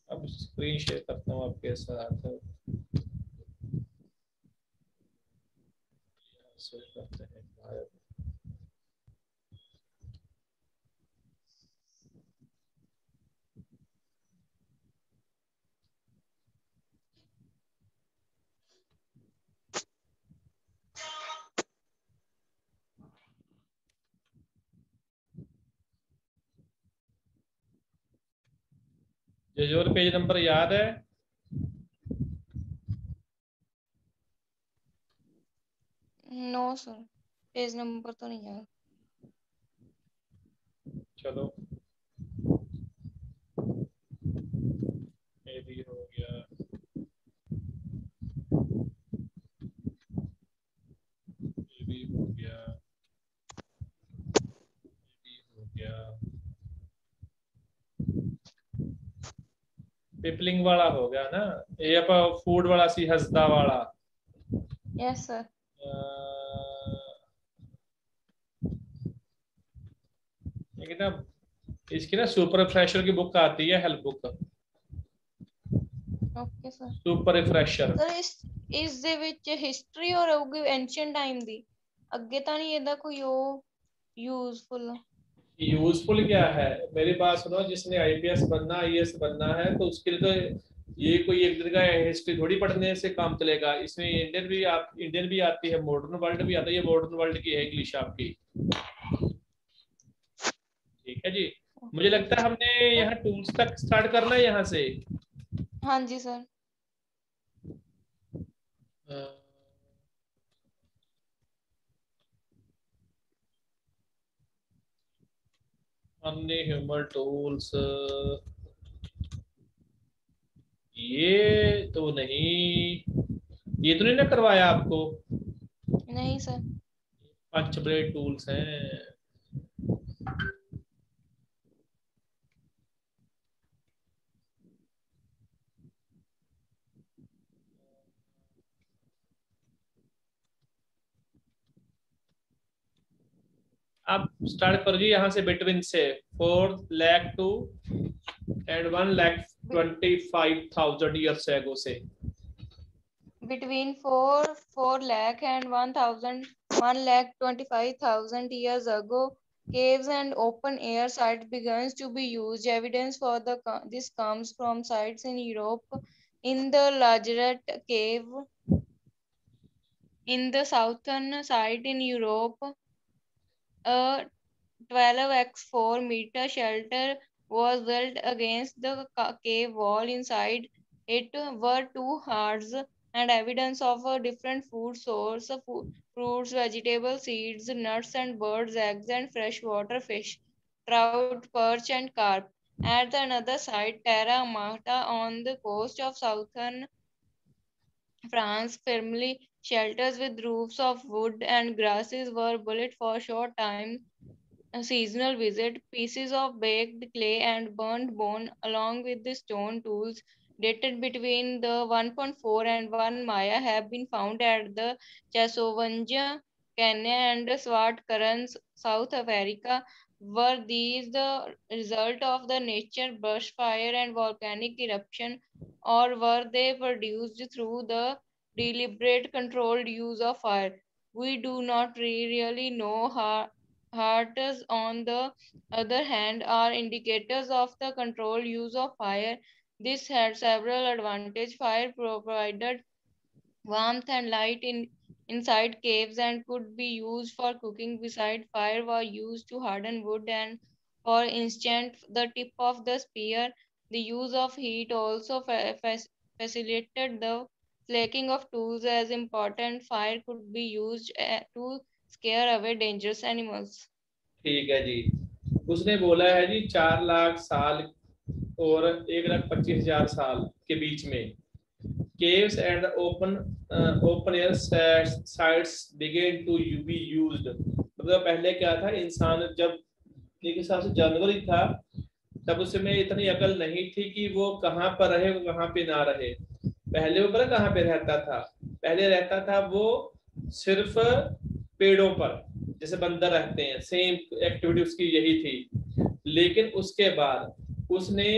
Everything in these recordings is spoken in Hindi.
अब स्क्रीन शेयर करता हूँ आपके साथ। शेयर करते हैं भारत। जो पेज नंबर याद है? नो सर, पेज नंबर तो नहीं है। चलो, ये भी हो गया। ये भी हो गया। ये भी हो गया। पिपलिंग वाला हो गया ना? ये आप फूड वाला सी हंसदा वाला। Yes sir. लेकिन ना इसकी ना सुपर फ्रेशर की बुक आती है, help book. Okay sir. Super fresher. Sir ਇਸ ਦੇ ਵਿੱਚ ਹਿਸਟਰੀ ਔਰ ਹੋਊਗੀ ਐਂਸ਼ੀਅੰਟ ਟਾਈਮ ਦੀ, ਅੱਗੇ ਤਾਂ ਨਹੀਂ ਇਹਦਾ ਕੋਈ ਉਹ यूजफुल। यूजफुल क्या है, मेरी बात सुनो, जिसने आईपीएस बनना, आईएएस बनना है, तो उसके लिए तो ये कोई एक दिन का हिस्ट्री थोड़ी पढ़ने से काम चलेगा। इसमें इंडियन भी आती है, मॉडर्न वर्ल्ड भी आता है। ये मॉडर्न वर्ल्ड की है इंग्लिश आपकी। ठीक है जी। मुझे ओके लगता है हमने यहाँ टूल्स तक स्टार्ट करना है यहाँ से। हाँ जी सर। हमने ह्यूमर टूल्स, ये तो नहीं, ये तो नहीं ना करवाया आपको? नहीं सर। 5 बड़े टूल्स हैं। आप स्टार्ट कर दीजिए यहाँ से, बिटवीन से 4 lakh to and 1,25,000 years ago से। Between 4 lakh and 1,25,000 years ago, caves and open air sites begins to be used. Evidence for this comes from sites in Europe. In the Lazaret cave in the southern side in Europe, a 12x4 meter shelter was built against the cave wall. Inside it were two hearths and evidence of a different food source: fruits, vegetables, seeds, nuts and birds, eggs and freshwater fish, trout, perch and carp. At the another side, Terra Amata on the coast of southern France, firmly shelters with roofs of wood and grasses were built for short time a seasonal visit. Pieces of baked clay and burnt bone, along with the stone tools dated between the 1.4 and 1 Maya, have been found at the Chasovanja Canyon and Swart Currents, South Africa. Were these the result of the nature bushfire and volcanic eruption, or were they produced through the deliberate controlled use of fire? We do not really know. Hearts, on the other hand, are indicators of the controlled use of fire. This had several advantages. Fire provided warmth and light inside caves and could be used for cooking. Besides, fire was used to harden wood and, for instance, the tip of the spear. The use of heat also facilitated the flaking of tools as important. Fire could be used to scare away dangerous animals. ठीक है जी। उसने बोला है जी 4 लाख साल और 1,25,000 साल के बीच में caves and open air sites began to be used। मतलब पहले क्या था, इंसान जब एक हिसाब से जानवर ही था, तब उसमें इतनी अकल नहीं थी कि वो कहाँ पर रहे, वो कहाँ पे ना रहे। पहले वो पता कहाँ पे रहता था? पहले रहता था वो सिर्फ पेड़ों पर, जैसे बंदर रहते हैं, सेम एक्टिविटी उसकी यही थी। लेकिन उसके बाद उसने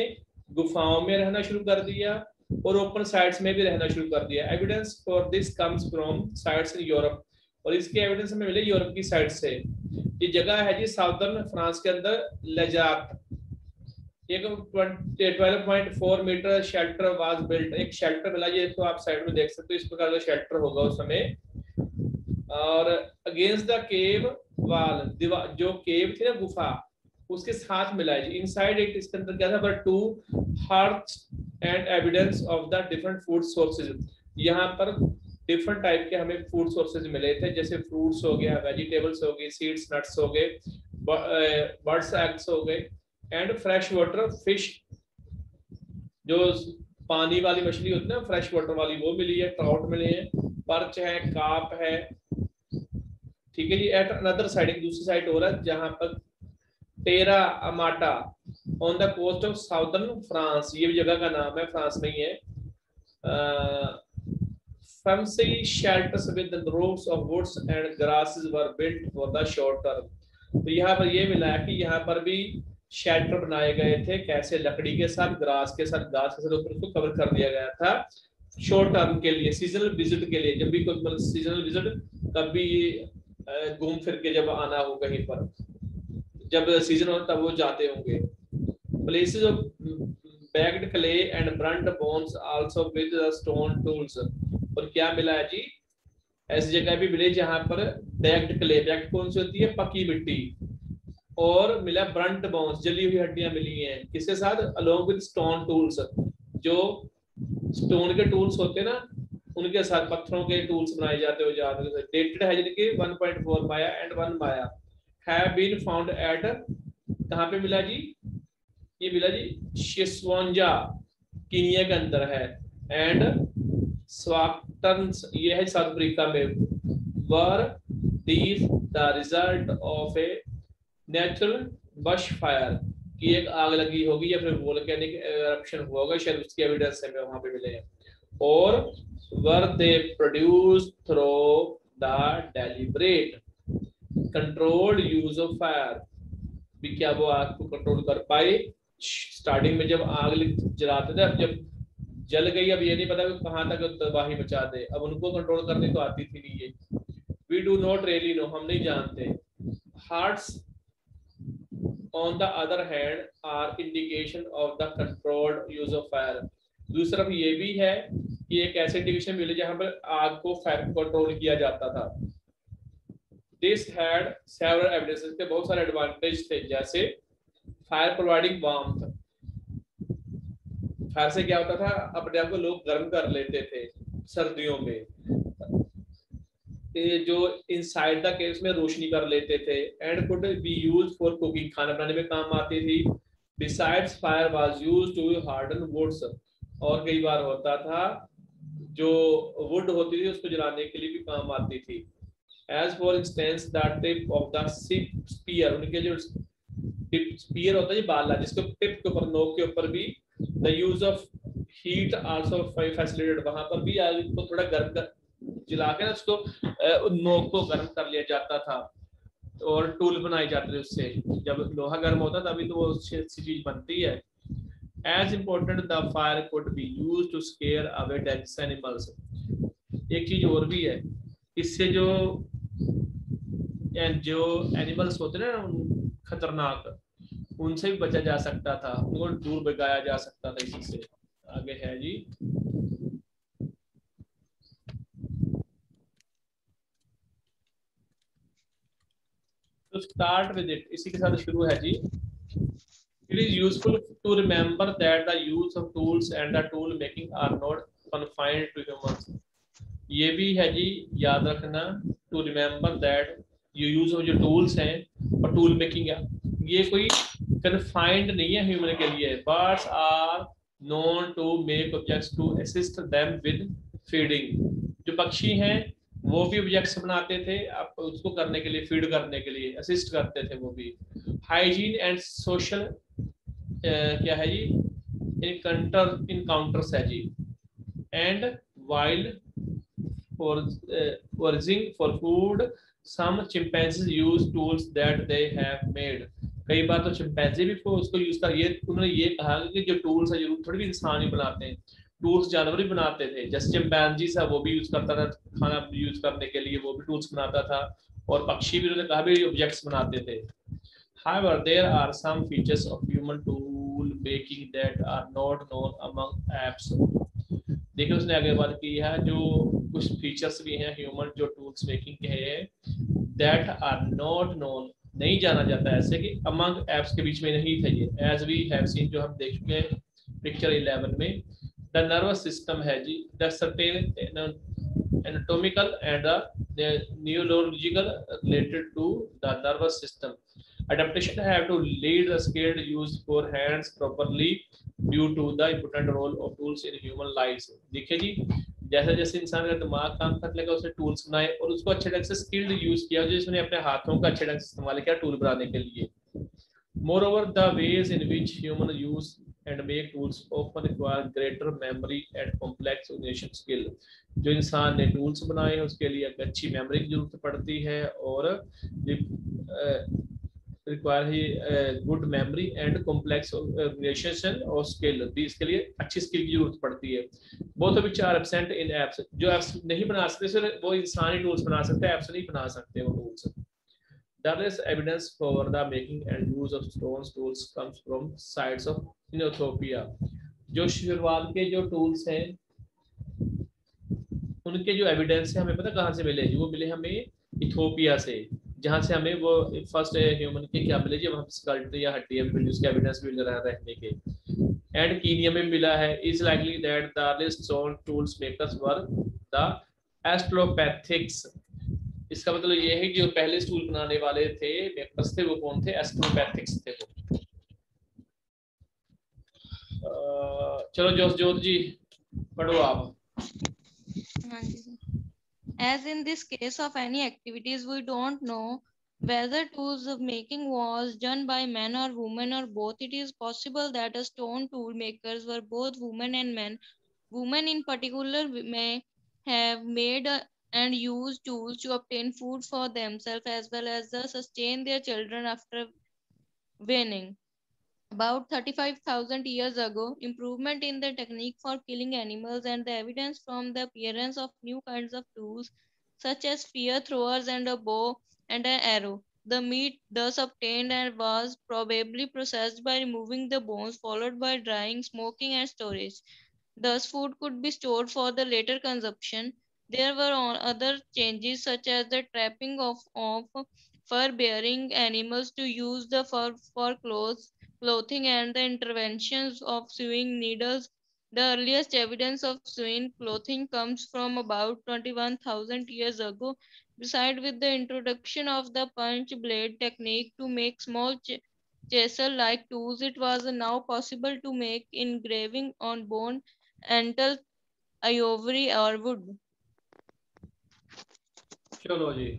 गुफाओं में रहना शुरू कर दिया और ओपन साइट्स में भी रहना शुरू कर दिया। Evidence for this comes from sites in Europe, और इसके एविडेंस हमें मिले यूरोप की साइड से। ये जगह है जी साउदर्न फ्रांस के अंदर लेजार्ट। एक 12.4 मीटर शेल्टर वाज बिल्ट, एक शेल्टर मिला, ये तो आप साइड में देख सकते हो, इस प्रकार का शेल्टर होगा उस समय। और अगेंस्ट द केव वाल, दीवार जो केव थी ना गुफा, उसके साथ मिला है जी। इनसाइड इट, इसके अंदर क्या था, but 2 hearths and evidence of the different food sources. यहाँ पर डिफरेंट टाइप के हमें फूड सोर्सेज मिले थे, जैसे फ्रूट्स हो गया, वेजिटेबल्स हो गई, सीड्स नट्स हो गए, बर्ड्स एग्स हो गए, एंड फ्रेश वाटर फिश, जो पानी वाली मछली होती है ना फ्रेश वाटर वाली, वो मिली है, ट्राउट मिले हैं, पर्च है, कार्प है। ठीक है जी। एट अनदर साइड, एक दूसरी साइड हो रहा है जहां पर Terra Amata on the coast of southern France, ये भी जगह का नाम है, फ्रांस में ही है। fancy shelters with the roofs of woods and grasses were built for the short term। तो यहाँ पर ये मिला है कि यहाँ पर भी शेल्टर बनाए गए थे, कैसे, लकड़ी के साथ, ग्रास के साथ, घास के साथ ऊपर उसको कवर कर दिया गया था शॉर्ट टर्म के लिए, सीजनल विजिट के लिए। जब भी कोई मतलब सीजनल विजिट, कभी घूम फिर के जब आना हो कहीं पर, जब सीजन हो तब वो जाते होंगे। Places of baked clay and burnt bones also with stone tools. और क्या मिला है जी, ऐसी जगह भी मिले जहां पर बैग्ड क्ले, बैग्ड कौन सी होती है, पकी मिट्टी, और मिला ब्रंट बोन्स, जली हुई हड्डियां मिली हैं, किसके साथ, अलोंग विद स्टोन टूल्स, जो स्टोन के टूल्स होते हैं ना, उनके साथ पत्थरों के टूल्स बनाए जाते हो जाते हैं। डेटेड है जिनके 1.4 माया एंड 1 माया हैव बीन फाउंड एट, कहां पे मिला जी, ये मिला जी शिस्वांजा, कीनिया के अंदर है, एंड स्वाटर्न्स, ये है साउथ अफ्रीका में। Were these the result of a natural bush fire, की एक आग लगी होगी या फिर वोल्केनिक एरप्शन हुआ होगा, शायद उसकी एविडेंस हमें वहां पे मिले हैं। और were they produce through the deliberate controlled use of fire, भी क्या वो आग को कंट्रोल कर पाए। स्टार्टिंग में जब आग जलाते थे, अब जब जल गई, अब ये नहीं पता कि कहां तक तबाही मचा दे, अब उनको कंट्रोल करने तो आती थी नहीं ये। We do not really know, हम नहीं जानते। Hearths on the other hand are indication of the controlled use of fire. दूसरी तरफ ये भी है कि एक ऐसे इंडिकेशन मिले जहां पर आग को, फायर को कंट्रोल किया जाता था। दिस हैड सेवरल एविडेंसेस के बहुत सारे एडवांटेज थे, जैसे फायर प्रोवाइडिंग वार्मथ, फायर से क्या होता था, अपने आप को लोग गर्म कर लेते थे सर्दियों में, जो इनसाइड द केव्स में रोशनी कर लेते थे, and could be used for cooking, खाना बनाने में काम आती थी। Besides fire was used to harden woods, और कई बार होता था जो वुड होती थी उसको जलाने के लिए भी काम आती थी। As for instance the tip of the spear, उनके जो टिप स्पीयर होता है बाला, जिसको टिप के ऊपर, नोक के ऊपर भी, the use of heat also facilitated, वहां पर भी आग को थोड़ा गर्म कर जला के ना उसको नोक को गर्म कर लिया जाता था, और टूल बनाए जाते थे उससे। जब लोहा गर्म होता तभी तो वो अच्छी चीज बनती है। As important the fire could be used to scare away dangerous animals. एक चीज और भी है, इससे जो एनिमल्स होते हैं ना खतरनाक, उनसे भी बचा जा सकता था, उनको दूर भगाया जा सकता था इसी से। आगे है जी, तो स्टार्ट विद इट, इसी के साथ शुरू है जी। It is useful to remember that the use of tools and the tool making are not confined to humans. ये भी है जी, याद रखना, टू रिमेंबर दैट ये यूज ऑफ जो टूल्स हैं और टूल मेकिंग है, ये कोई कन्फाइंड नहीं है ह्यूमन के लिए। Birds are known to make objects to assist them with feeding. जो पक्षी हैं वो भी ऑब्जेक्ट्स बनाते थे, आप उसको करने के लिए, फीड करने के लिए असिस्ट करते थे वो भी। हाइजीन एंड सोशल क्या है जी, इनकाउंटर्स है जी। And wild foraging for food, some chimpanzees use tools that they have made। कई बार तो चिंपैंजी भी उसको यूज कर, ये उन्होंने ये कहा कि जो टूल्स है जरूर थोड़ी भी इंसान ही बनाते हैं, टूल्स जानवर भी बनाते थे। जैसे चिंपैंजी था वो भी यूज करता था खाना यूज करने के लिए, वो भी टूल्स बनाता था, और पक्षी भी उन्होंने कहा भी ऑब्जेक्ट्स बनाते थे। However, there are some features of human tool making that are not known among apps. देखिए उसने आगे बात की है, जो कुछ फीचर्स भी हैं ह्यूमन जो टूल्स मेकिंग के हैं, दैट आर नॉट नोन, नहीं जाना जाता, ऐसे कि अमंग एप्स के बीच में नहीं थे ये, एज वी हैव सीन, जो हम देख चुके हैं पिक्चर 11 में। द नर्वस सिस्टम है जी, the certain anatomical and the neurological related to the nervous system. Adaptation have to lead the skilled use for hands properly due to the important role of tools in human lives. देखिए जी, जैसे जैसे इंसान का दिमाग काम करने लगा, उसने टूल्स बनाए और उसको अच्छे ढंग से स्किल्ड यूज किया, जिसने अपने हाथों का अच्छे ढंग से इस्तेमाल किया टूल बनाने के लिए। Moreover, the ways in which humans use and make tools often require greater memory and complex organization skill. जो इंसान ने टूल्स बनाए हैं उसके लिए अच्छी मेमोरी की जरूरत पड़ती है, और रिक्वायर ही good memory and complex organisation और स्किल भी, इसके लिए अच्छी स्किल की जरूरत पड़ती है। Both of which are absent in apes, जो एप्स नहीं बना सकते सिर्फ वो इंसान ही टूल्स बना सकते हैं, एप्स नहीं बना सकते वो tools. There is evidence for the making and use of stone tools comes from sites of Ethiopia. जो शुरुआत के जो टूल्स हैं उनके जो एविडेंस है हमें पता कहाँ से मिले, वो मिले हमें इथोपिया से, जहाँ से हमें वो फर्स्ट ह्यूमन के क्या मिले, जब हम स्कल्ट या हड्डियां भी मिली उसके एविडेंस मिल रहा है रहने के, एंड कीनिया में मिला है। Is likely that the earliest stone tools makers were the australopithecines. इसका मतलब ये है कि जो पहले स्टूल बनाने वाले थे मेकर्स थे वो कौन थे, एस्ट्रोपैथिक्स थे वो। चलो जोत जी पढ़ो आप। As in this case of any activities, we don't know whether tools of making was done by men or women or both. It is possible that a stone tool makers were both women and men. Women in particular may have made and used tools to obtain food for themselves as well as sustain their children after weaning. About 35,000 years ago, improvement in the technique for killing animals and the evidence from the appearance of new kinds of tools such as spear throwers and a bow and an arrow. The meat thus obtained and was probably processed by removing the bones, followed by drying, smoking, and storage. Thus, food could be stored for the later consumption. There were other changes such as the trapping of fur-bearing animals to use the fur for clothing and the interventions of sewing needles. The earliest evidence of sewing clothing comes from about 21,000 years ago. Beside with the introduction of the punch blade technique to make small chisel-like tools, it was now possible to make engraving on bone, metal, ivory or wood. चलो जी,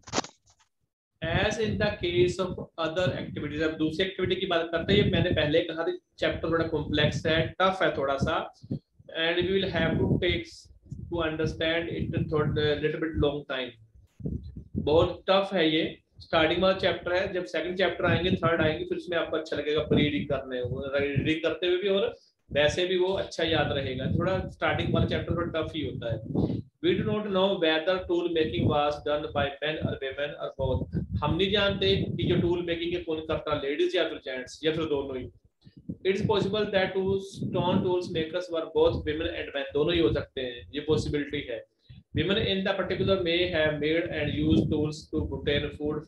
As in the case of other activities, अब दूसरी एक्टिविटी की बात करते हैं। मैंने पहले कहा था चैप्टर थोड़ा कॉम्प्लेक्स है, टफ है थोड़ा सा, and we will have to take to understand it little bit long time. बहुत टफ है ये, स्टार्टिंग वाला चैप्टर है, जब सेकंड चैप्टर आएंगे थर्ड आएंगे फिर उसमें आपको अच्छा लगेगा रीडिंग करने, रीडिंग करते हुए भी और वैसे भी वो अच्छा याद रहेगा। थोड़ा स्टार्टिंग वाला चैप्टर थोड़ा टफ ही होता है। We do not know whether tool making was done by men or women or both. हम नहीं जानते कि जो टूल मेकिंग है कौन करता, लेडीज या फिर जेंट्स या फिर दोनों ही। It is possible that two stone tools makers were both women and men, दोनों ही हो सकते हैं, ये पॉसिबिलिटी है। Women in the particular may have made and used tools to obtain food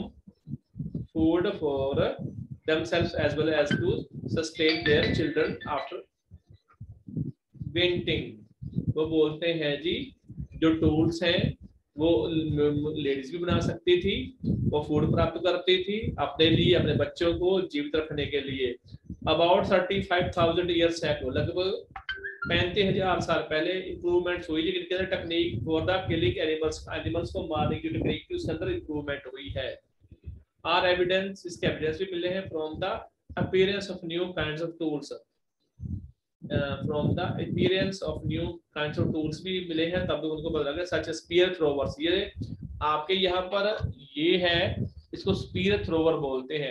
for themselves as well as to sustain their children after painting. वो बोलते हैं जी जो टूल्स हैं वो लेडीज भी बना सकती थी, वो फूड प्राप्त करती थी अपने लिए, अपने बच्चों को जीवित रखने के लिए। अबाउट 35,000 ईयर्स ago, लगभग 35,000 साल पहले इंप्रूवमेंट हुई जिनके अंदर technique for the killing animals को मारने की टेक्निक की उसके अंदर इंप्रूवमेंट हुई है। आर एविडेंस, इसके एविडेंस भी मिले हैं from the appearance of new kinds of tools, from the appearance of new kinds of tools भी मिले हैं, तब भी उनको पता लगा such as spear throwers। ये आपके यहाँ पर ये है, इसको spear thrower बोलते हैं।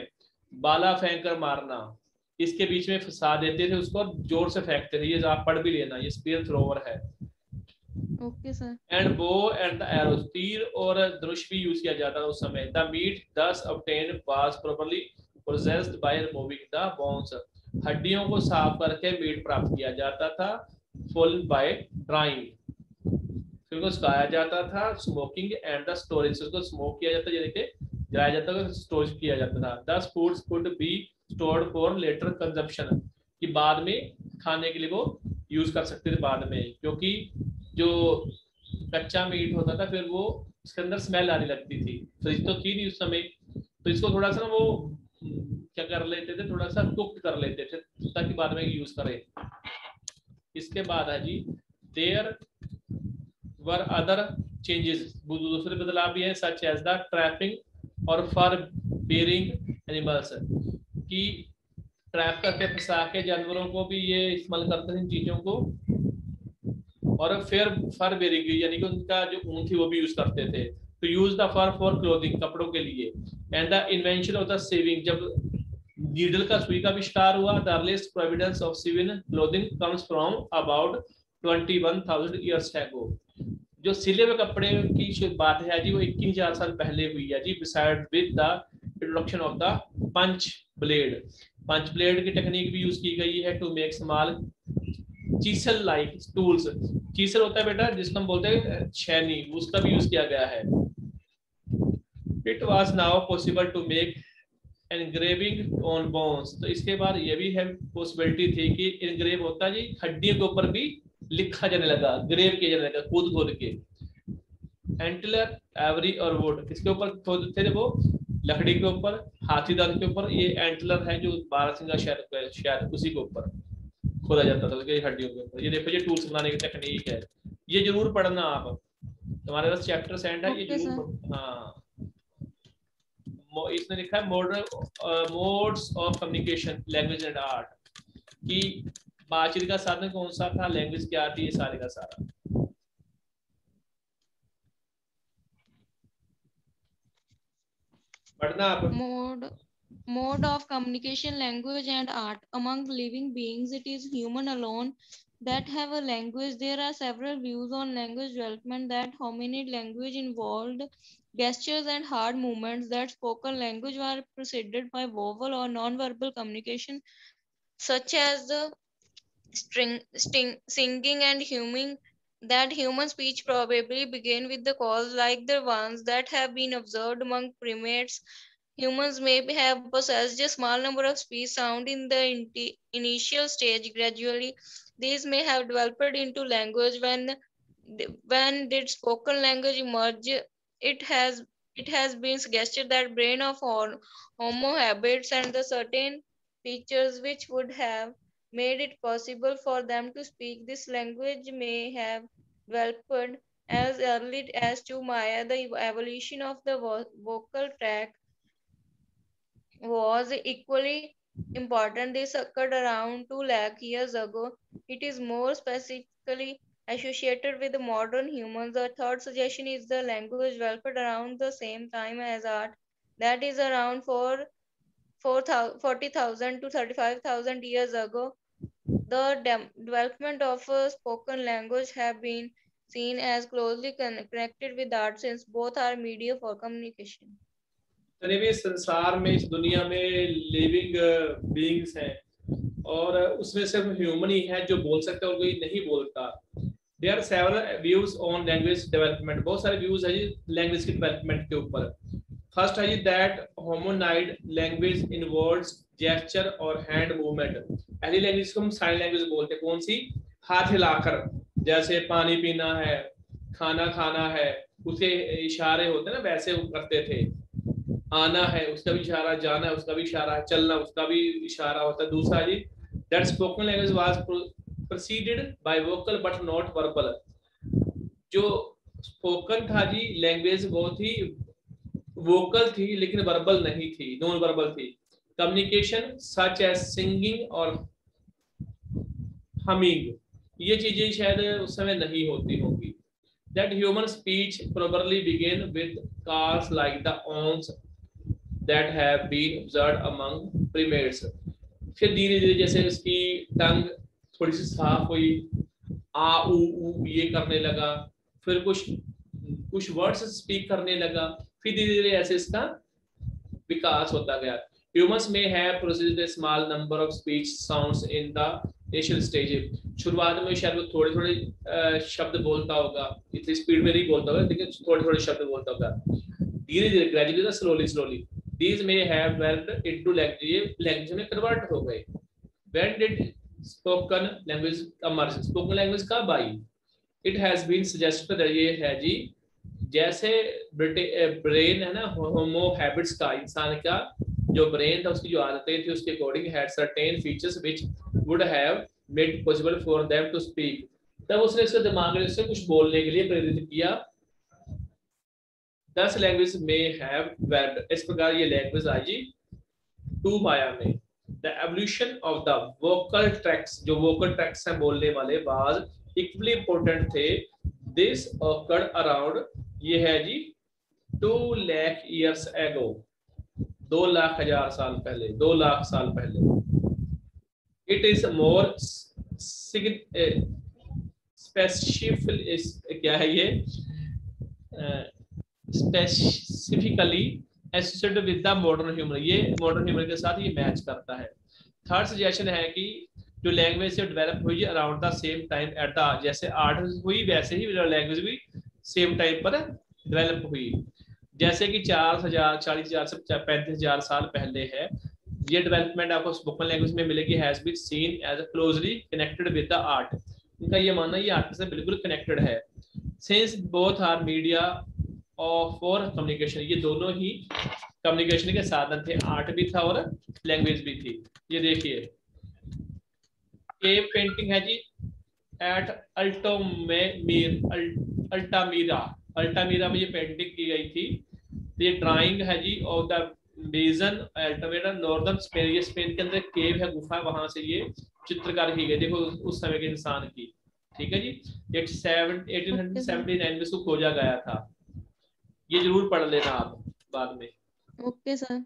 बाला फेंक कर मारना, इसके बीच में फंसा देते थे उसको, जोर से फेंकते थे, ये आप पढ़ भी लेना, ये स्पीयर थ्रोवर है। Okay sir. And bow and the arrows, तीर और धनुष भी यूज किया जाता था उस समय। The meat thus obtained was properly processed by removing the bones, हड्डियों को साफ करके मीट प्राप्त किया जाता था। फॉलोड बाय ड्राइंग, फिर उसको सुखाया जाता था। स्मोकिंग एंड द स्टोरेज, उसको स्मोक किया जाता, यानी कि जलाया जाता था, स्टोरेज किया जाता था। Thus foods could be stored for later consumption, कि बाद में खाने के लिए वो यूज कर सकते थे बाद में, क्योंकि जो कच्चा मीट होता था फिर वो उसके अंदर स्मेल आने लगती थी, फ्रिज तो थी नहीं उस समय, तो इसको थोड़ा सा ना वो क्या कर लेते थे, थोड़ा सा कुक कर लेते थे ताकि बाद में यूज करें। इसके बाद है जी देयर वर अदर चेंजेस, दूसरे बदलाव भी है, सच एज द ट्रैपिंग और फर बेरिंग एनिमल्स, की ट्रैप करके फंसा के जानवरों को भी ये इस्तेमाल करते थे इन चीजों को, और फिर फर बेरिंग यानी कि उनका जो ऊन थी वो भी यूज करते थे, तो use the fur for clothing, कपड़ों के लिए। And the invention of the sewing, जब नीडल का सुई का आविष्कार हुआ, the earliest providence of civil clothing comes from about 21,000 years ago, जो सिले हुए कपड़े की बात है जी वो 21,000 साल पहले हुई है जी। Beside with the introduction of the punch blade की टेक्निक भी यूज की गई है to make small chisel like tools, chisel होता है बेटा जिसको हम बोलते हैं छैनी, उसका भी यूज किया गया है। It was now possible to make engraving on bones, तो इसके बाद ये भी है पॉसिबिलिटी थी कि इनग्रेव होता है जी, हड्डियों के ऊपर भी लिखा जाने लगा, ग्रेव किया जाने लगा खुद खोद के। एंटलर एवरी और वुड, किसके ऊपर खोदते थे वो, लकड़ी के ऊपर, हाथी दांत के ऊपर, ये एंटलर है जो बारहसिंगा शायद उसी के ऊपर खोदा जाता था, उसकी हड्डियों के ऊपर। ये देखो ये टूल्स बनाने की टेक्निक है, ये जरूर पढ़ना आप, तुम्हारे पास चैप्टर सेंड है, ये जरूर। हाँ इसने लिखा है modern modes of communication language and art, कि बातचीत का साधन कौन सा था, लैंग्वेज क्या आती है, सारे का सारा। पढ़ना आप। Mode of communication, language and art. Among living beings, it is human alone that have a language. There are several views on language development, that hominid language involved gestures and hard movements, that spoken language were preceded by vowel or non-verbal communication, such as the singing and humming, that human speech probably began with the calls like the ones that have been observed among primates. Humans may have possessed a small number of speech sound in the initial stage. Gradually, these may have developed into language. When did spoken language emerge? It has it has been suggested that brain of Homo habits and the certain features which would have made it possible for them to speak this language may have developed as early as to Maya. The evolution of the vocal tract was equally important. This occurred around 2 lakh years ago. It is more specifically associated with modern humans. The third suggestion is the language developed around the same time as art, that is around 40,000 to 35,000 years ago. The development of a spoken language have been seen as closely connected with art, since both are media for communication. भी संसार में, इस दुनिया में लिविंग बीइंग्स हैं और उसमें सिर्फ ह्यूमन ही है जो बोल सकता है और कोई नहीं बोलता। There are several views on language development, बहुत सारे व्यूज है जी लैंग्वेज की डेवलपमेंट के ऊपर। फर्स्ट है जी that hominid language involves gesture और हैंड मूवमेंट। पहली लैंग्वेज को हम साइन लैंग्वेज बोलते हैं, कौन सी, हाथ हिलाकर, जैसे पानी पीना है, खाना खाना है, उसके इशारे होते हैं ना, वैसे वो करते थे। आना है उसका भी इशारा, जाना है उसका भी इशारा, चलना उसका भी इशारा होता है। दूसरा जी that spoken language was proceeded by vocal but not verbal, जो स्पोकन था जी लैंग्वेज वो थी वोकल थी लेकिन वर्बल नहीं थी, नॉन वर्बल थी। कम्युनिकेशन सच एज सिंगिंग और हमिंग, ये चीजें शायद उस समय नहीं होती होंगी। That human speech probably began with calls like the ons that have been observed among primates. फिर धीरे धीरे जैसे उसकी टंग थोड़ी सी साफ हुई, आ ऊ ये करने लगा, फिर कुछ वर्ड्स स्पीक करने लगा, फिर धीरे धीरे ऐसे इसका विकास होता गया. Humans may have processed a small number of speech sounds in the initial stage. शुरुआत में शायद वो थोड़े थोड़े शब्द बोलता होगा, इतनी स्पीड में नहीं बोलता होगा, लेकिन थोड़े थोड़े शब्द बोलता होगा. धीरे धीरे gradually slowly these may have developed into language में convert हो गए. When did spoken language emerge? Spoken language कब आई? It has been suggested that ये है जी, जैसे ब्रेन है ना, होमो हैबिट्स का, इंसान का जो ब्रेन था उसकी जो आदतें थी उसके according had certain features which would have made possible for them to speak. तब उसने इसके दिमाग में से कुछ बोलने के लिए प्रेरित किया. 10 लैंग्वेज में हैव डेवलप्ड. इस प्रकार ये लैंग्वेज आई जी 2 माया में. The evolution of the vocal tracts, जो वोकल ट्रैक्स हैं बोलने वाले, वाज इक्वली इंपॉर्टेंट थे. दिस ऑकर्ड अराउंड, ये है जी 2 लाख ईयर्स एगो, 2 लाख हजार साल पहले, 2 लाख साल पहले. इट इज मोर स्पेसिफिक, क्या है ये, specifically associated with the modern human. ये मॉडर्न ह्यूमर के साथ ये मैच करता है. थर्ड सजेशन है कि जो लैंग्वेज से डेवलप हुई around the same time at the, जैसे आर्ट हुई वैसे ही लैंग्वेज भी सेम टाइम पर डेवलप हुई. जैसे कि 4,000, 40,000 से 35,000 साल पहले है. ये डेवलपमेंट आपको स्पोकन लैंग्वेज में मिलेगी. Has been seen as closely connected with the art. इनका ये मानना ये आर्ट से बिल्कुल कनेक्टेड है. Since both are media for communication, ये दोनों ही कम्युनिकेशन के साधन थे. आर्ट भी था और लैंग्वेज भी थी. ये देखिए केव पेंटिंग है जी एट अल्टामीरा में ये पेंटिंग की गई थी. ये ड्राइंग है जी of the bison Altamira, northern Spain. ये स्पेन के अंदर केव है, गुफा, वहां से ये चित्रकारी की गई. देखो उस समय के इंसान की. ठीक है जी. 1879 में इसको खोजा गया था. ये जरूर पढ़ लेना आप बाद में. Okay sir.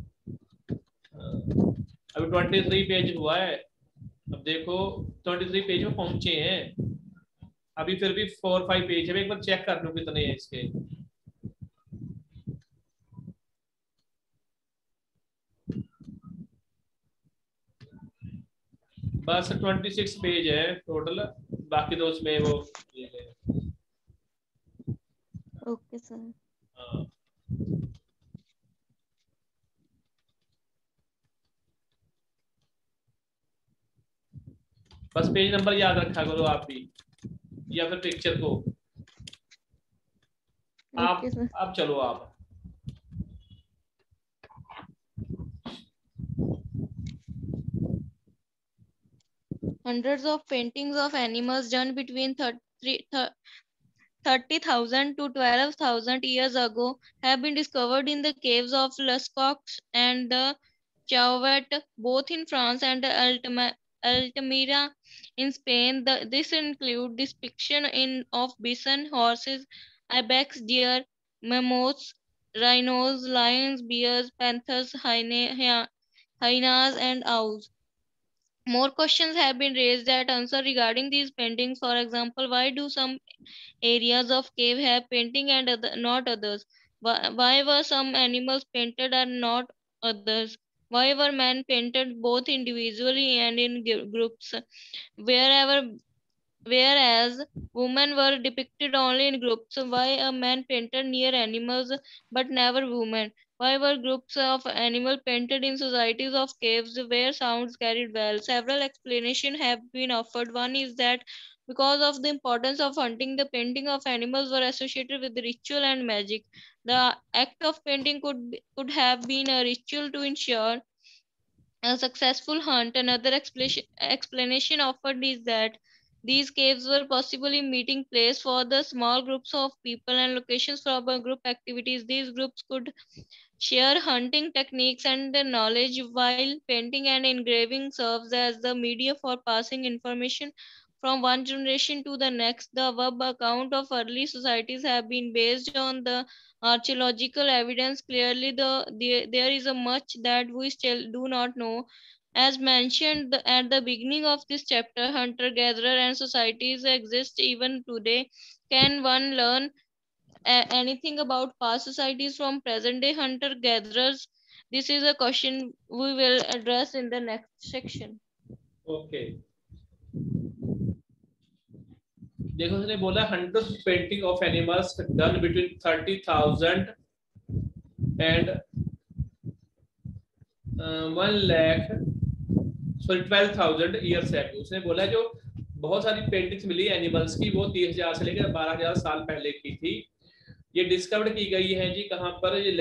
अभी 23 पेज हुआ है. अब देखो 23 पेज में पहुंचे हैं, अभी फिर भी 4-5 पेज है. एक बार चेक कर लो कितने हैं इसके. बस 26 पेज है टोटल, बाकी तो उसमें वो ओके सर. बस पेज नंबर याद रखा करो आप भी, या फिर पिक्चर को. आप चलो आप. Hundreds of paintings of animals done between 30,000 to 12,000 years ago have been discovered in the caves of Lascaux and the Chauvet, both in France and Altamira in Spain. This include depiction of bison, horses, ibex, deer, mammoths, rhinos, lions, bears, panthers, hyenas, and owls. More questions have been raised that answer regarding these paintings. For example, why do some areas of cave have painting and not others? Why were some animals painted and not others? Why were men painted both individually and in groups? Whereas women were depicted only in groups, why a man painted near animals but never women? Why were groups of animals painted in societies of caves where sounds carried well? Several explanations have been offered. One is that because of the importance of hunting, the painting of animals were associated with ritual and magic. The act of painting could have been a ritual to ensure a successful hunt. Another explanation offered is that these caves were possibly meeting place for the small groups of people and locations for group activities. These groups could share hunting techniques and the knowledge, while painting and engraving serves as the media for passing information from one generation to the next. The above account of early societies have been based on the archaeological evidence. Clearly, there is a much that we still do not know. As mentioned at the beginning of this chapter, hunter-gatherer and societies exist even today. Can one learn anything about past societies from present-day hunter-gatherers? This is a question we will address in the next section. Okay. देखो उसने बोला 100 painting of animals done between 30,000 and 12,000 years है। उसने बोला जो बहुत सारी पेंटिंग्स मिली एनिमल्स की वो 30,000 से लेकर 12,000 साल पहले की थी। ये डिस्कवर की गई है जी कहाँ पर, ये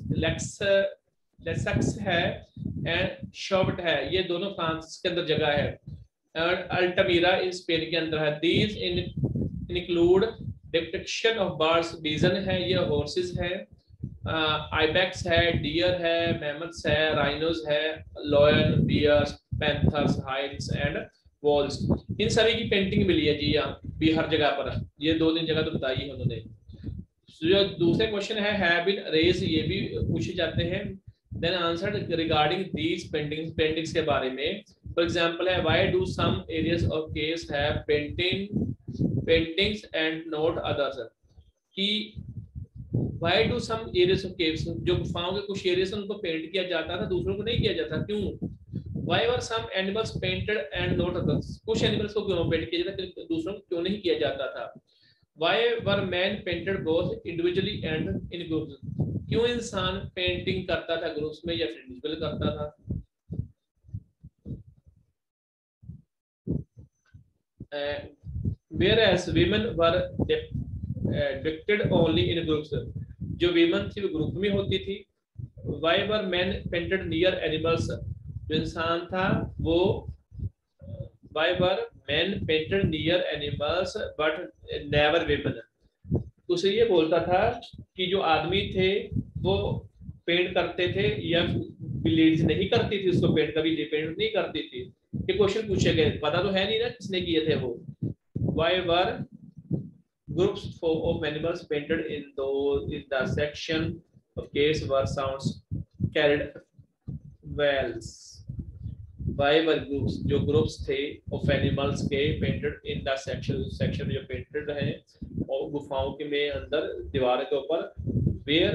लेसक्स है एंड शॉर्ट है, ये दोनों फ्रांस के अंदर जगह है, और अल्टामीरा इन स्पेन के अंदर है। These include depiction of birds, bison है, ये हॉर्सेस है, आइबेक्स है, डियर है, मैमथ्स है, राइनोस है, lion, bears, panthers, hides and owls. इन सभी की पेंटिंग मिली है जी यहाँ भी हर जगह पर। ये 2-3 जगह तो बताई है उन्होंने। जो दूसरे क्वेश्चन है हैव बीन रेज, ये भी पूछे जाते हैं। Then answer regarding these paintings के बारे में। फॉर एग्जांपल है why do some areas of caves have paintings and not others, कि why do some areas of caves, जो गुफाओं के कुछ एरियाज उनको पेंट किया जाता था दूसरों को नहीं किया जाता, क्यों? Why were some animals painted and not others, कुछ एनिमल्स को क्यों पेंट किया जाता था दूसरों को क्यों नहीं किया जाता था? Why were men painted both individually and in groups, क्यों इंसान पेंटिंग करता था ग्रुप्स में या फिर इंडिविजुअल करता था? Whereas women were depicted only in groups, जो women थी वो ग्रुप में होती थी। Why were men painted near animals, जो इंसान था वो Why were men painted near animals but never women? उसे ये बोलता था कि जो आदमी थे वो पेंट करते थे या लेडीज नहीं करती थी उसको पेंट, कभी पेंट नहीं करती थी। ये क्वेश्चन पूछे गए, पता तो है नहीं ना किसने किए थे वो। Why were groups of animals painted in the section of caves where sounds carried wells? Why were groups, जो ग्रुप्स थे of animals के painted in the section जो painted है और गुफाओं के में अंदर दीवार के ऊपर, where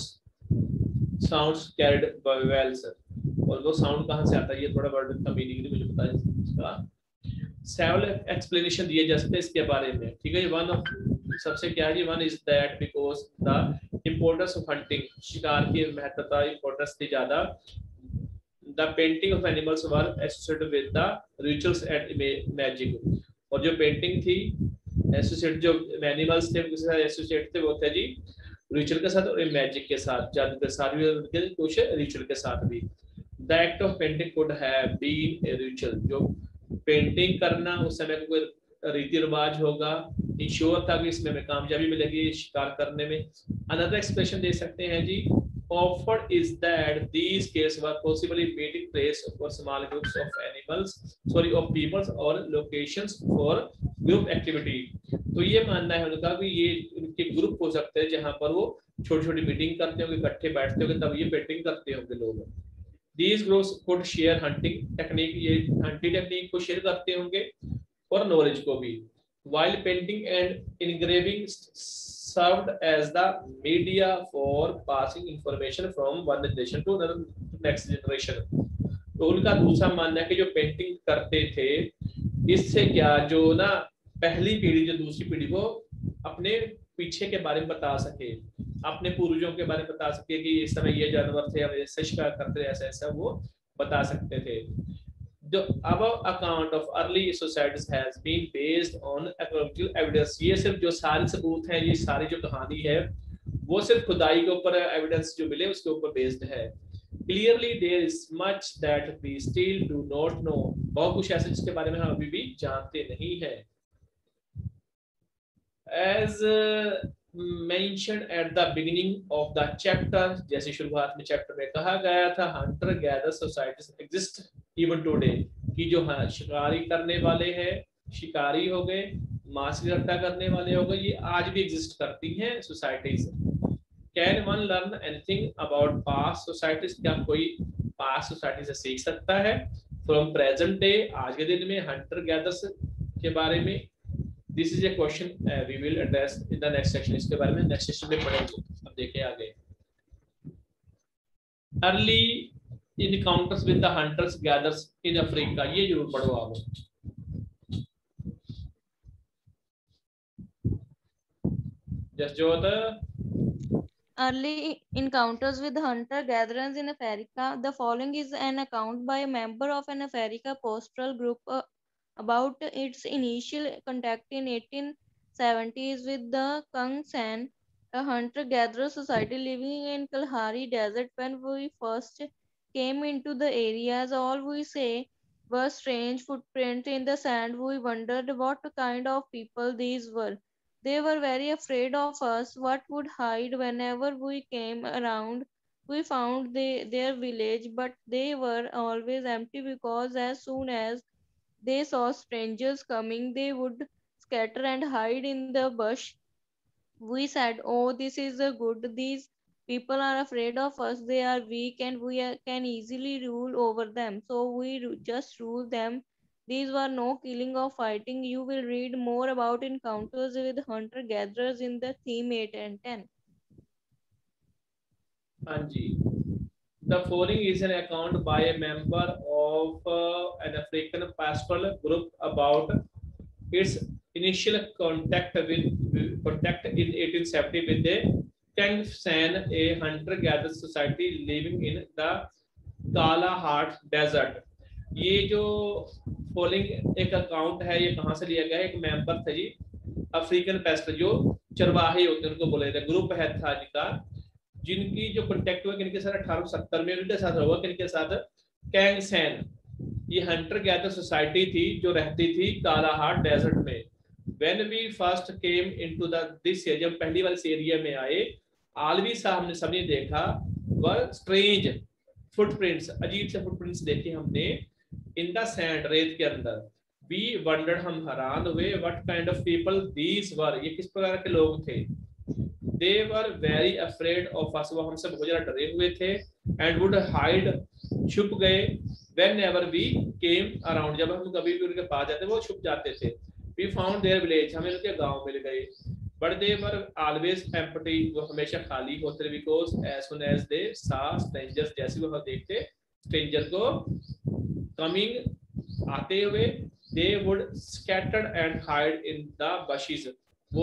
sounds carried by wells, और वो साउंड कहाँ से आता है, ये थोड़ा वर्ड का मीनिंग नहीं मुझे पता है इसका। सेवरल एक्सप्लेनेशन दिए जा सकते हैं इसके बारे में, ठीक है। वन ऑफ सबसे क्या है जी, one is that because the importance of hunting, शिकार की महत्वता इम्पोर्टेंस थी ज्यादा। The painting of animals were associated with the rituals and magic, और जो पेंटिंग थी एसोसिएट, जो एनिमल्स थे उसके साथ एसोसिएट थे वो थे जी रिचुअल के साथ और मैजिक के साथ, जादू के साथ भी, कुछ रिचुअल के साथ भी। The act of painting could have been a ritual, जो पेंटिंग करना उस समय कोई रीति रिवाज होगा, इंश्योर था कि इसमें हमें कामयाबी मिलेगी शिकार करने में। अनदर एक्सप्रेशन दे सकते हैं जी, offered is that these caves were possibly meeting place for small groups of animals, of peoples or locations for group activity। तो ये मानना है उनका कि ये उनके ग्रुप हो सकते हैं जहां पर वो छोटी छोटी मीटिंग करते होंगे, इकट्ठे बैठते होंगे, तब ये पेंटिंग करते होंगे लोग। These groups could share hunting technique, ये हंटिंग टेक्निक को शेयर करते होंगे और नॉलेज को भी। While painting and engraving served as the media for passing information from one generation to another, next generation। तो उनका दूसरा मानना है कि जो पेंटिंग करते थे इससे क्या जो ना पहली पीढ़ी जो दूसरी पीढ़ी को अपने पीछे के बारे में बता सके, अपने पूर्वजों के बारे में बता सके कि इस समय ये जानवर थे, हम ऐसे शिकार करते थे, ऐसा ऐसा वो बता सकते थे। The above account of early societies has been based on archaeological evidence। ये सिर्फ जो सारे सबूत हैं, ये सारी जो कहानी है वो सिर्फ खुदाई के ऊपर एविडेंस जो मिले उसके ऊपर बेस्ड है। Clearly there is much that we still do not know, बहुत कुछ ऐसा जिसके बारे में हम अभी भी जानते नहीं है। As mentioned at the beginning of the chapter, जैसे शुरुआत में चैप्टर में कहा गया था, hunter gatherer societies exist even today, कि जो शिकारी करने वाले हैं शिकारी हो गए, मांस इकट्ठा करने वाले हो गए, ये आज भी एग्जिस्ट करती हैं societies. Can one learn anything about past societies, क्या कोई पास्ट सोसाइटी से सीख सकता है फ्रॉम प्रेजेंट डे, आज के दिन में हंटर गैदर्स के बारे में? This is a question we will address in the next section, इसके बारे में नेक्स्ट सेक्शन में पढ़ेंगे। अब देखिए आगे, early encounters with the hunters gatherers in Africa, ये जरूर पढ़ो आप। Jasjot, Early encounters with hunter-gatherers in Africa. The following is an account by a member of an Africa pastoral group about its initial contact in 1870s with the Kangsan, a hunter-gatherer society living in Kalahari Desert. When we first came into the areas, all we saw were strange footprints in the sand. We wondered what kind of people these were. They were very afraid of us. What would hide whenever we came around? We found their village, but they were always empty because as soon as they saw strangers coming, they would scatter and hide in the bush. We said, "Oh, this is a good. These people are afraid of us. They are weak and can easily rule over them. So we just rule them." These were no killing or fighting. You will read more about encounters with hunter gatherers in the theme 8 and 10. हाँ जी, the following is an account by a member of an African pastoral group about its initial contact in 1870 with the Kangsan, a hunter-gatherer society living in the Kalahari Desert. ये जो फॉलोइंग एक अकाउंट है, ये कहाँ से लिया गया है? एक मेंबर थे जी, अफ्रीकन पेस्टर, जो चरवाहे होते हैं उनको बोले थे, ग्रुप है था जिनका, जिनकी जो कॉन्टेक्ट हुआ किनके साथ 1870 में, उनके साथ हुआ किनके साथ? कैंगसैन, ये हंटर गैदर सोसाइटी थी जो रहती थी कालाहार डेजर्ट में। When we first came into this area, जब पहली बार इस एरिया में आए, आलवी साहब ने सबने देखा वह स्ट्रेंज फुटप्रिंट्स, अजीब से फुटप्रिंट्स देखे हमने इन द सैंड, रेत के अंदर। वी वंडर्ड, हम हैरान हुए, what kind of people these were, ये किस प्रकार के लोग थे? They were very afraid of us, वो हमसे बहुत ज्यादा डरे हुए थे। And would hide, छुप गए, whenever we came around, जब हम कभी भी उनके पास जाते वो छुप जाते थे। We found their village, हमें उनके गांव मिल गए। But they were always empty, वो हमेशा खाली होते थे। Because as soon as they saw strangers, जैसे वो देखते stranger को coming, आते हुए, they would scatter and hide in the bushes, वो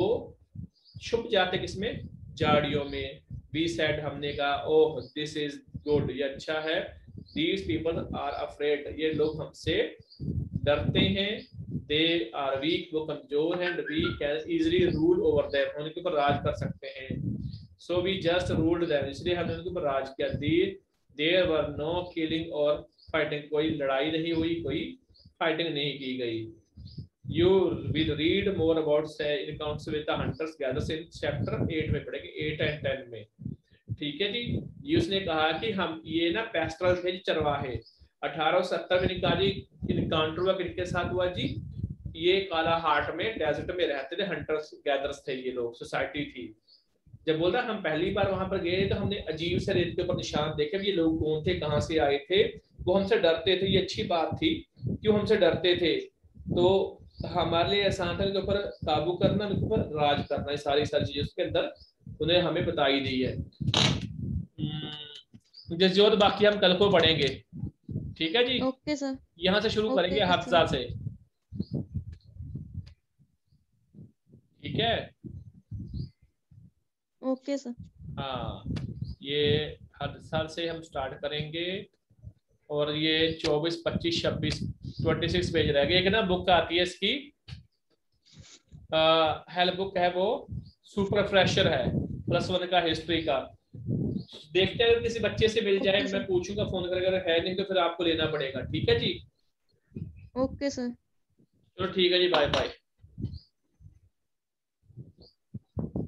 छुप जाते किसमें? झाड़ियों में। We said, हमने कहा, ओह this is good, ये अच्छा है। These people are afraid, ये लोग हमसे डरते हैं। They are weak, वो कमजोर हैं। We can easily rule over them, उनके ऊपर राज कर सकते हैं। So we just ruled them, इसलिए हमने उनके ऊपर राज किया। There were no killing or fighting, कोई लड़ाई नहीं हुई, कोई फाइटिंग नहीं की गई। You will read more about encounters with the hunters gatherers in chapter 8 में पढ़ेंगे, 8 and 10 में। ठीक है जी। ये उसने कहा कि हम ये ना पेस्ट्रल थे जी, चरवाहे। 1870 में निकाल जी इनकाउंटर हुआ, किनके साथ हुआ जी? ये कालाहाट में डेजर्ट में रहते थे, हंटर्स गैदर्स थे ये लोग, सोसाइटी थी। जब बोल रहा हम पहली बार वहां पर गए तो हमने अजीब से रेत के ऊपर निशान देखे, ये लोग कौन थे, कहाँ से आए थे? वो हमसे डरते थे, ये अच्छी बात थी। क्यों हमसे डरते थे? तो हमारे लिए आसान था उनके ऊपर काबू करना, उनके ऊपर राज करना, ये सारी चीजें उसके अंदर उन्हें हमें बताई दी है। जसजोत, बाकी हम कल को पढ़ेंगे, ठीक है जी? Okay sir. यहाँ से शुरू करेंगे हाफिजा से, ठीक है? Okay sir. हाँ, ये हर साल से हम स्टार्ट करेंगे। और ये 24, 25, 26, 26 पेज रहेगा। एक ना बुक आती है इसकी, हेल्प बुक है, वो सुपर फ्रेशर है, +1 का हिस्ट्री का। देखते हैं किसी बच्चे से मिल जाए, मैं पूछूंगा फोन करके, अगर है नहीं तो फिर आपको लेना पड़ेगा, ठीक है जी? Okay sir. चलो ठीक है जी, बाय बाय।